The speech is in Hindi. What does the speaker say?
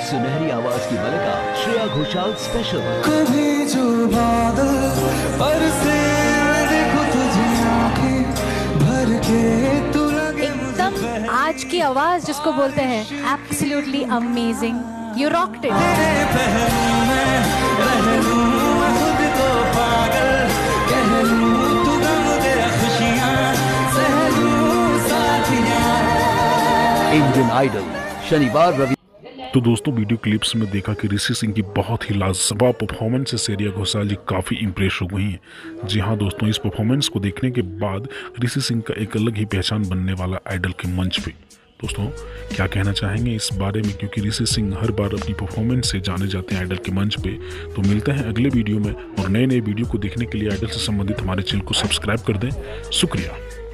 सुनहरी आवाज की मलिका श्रेया घोषाल स्पेशल। कभी जो बादल बरसे देखो तुझे आंखें भर के तू लगे एकदम आज की आवाज जिसको बोलते हैं absolutely amazing. You rocked it. Indian Idol शनिवार रवि। तो दोस्तों वीडियो क्लिप्स में देखा कि ऋषि सिंह की बहुत ही लाजवाब परफॉर्मेंस से श्रेया घोषाल जी काफ़ी इम्प्रेस हो गई हैं। जी हाँ दोस्तों, इस परफॉर्मेंस को देखने के बाद ऋषि सिंह का एक अलग ही पहचान बनने वाला आइडल के मंच पे। दोस्तों क्या कहना चाहेंगे इस बारे में, क्योंकि ऋषि सिंह हर बार अपनी परफॉर्मेंस से जाने जाते हैं आइडल के मंच पे। तो मिलते हैं अगले वीडियो में, और नए नए वीडियो को देखने के लिए आइडल से संबंधित हमारे चैनल को सब्सक्राइब कर दें। शुक्रिया।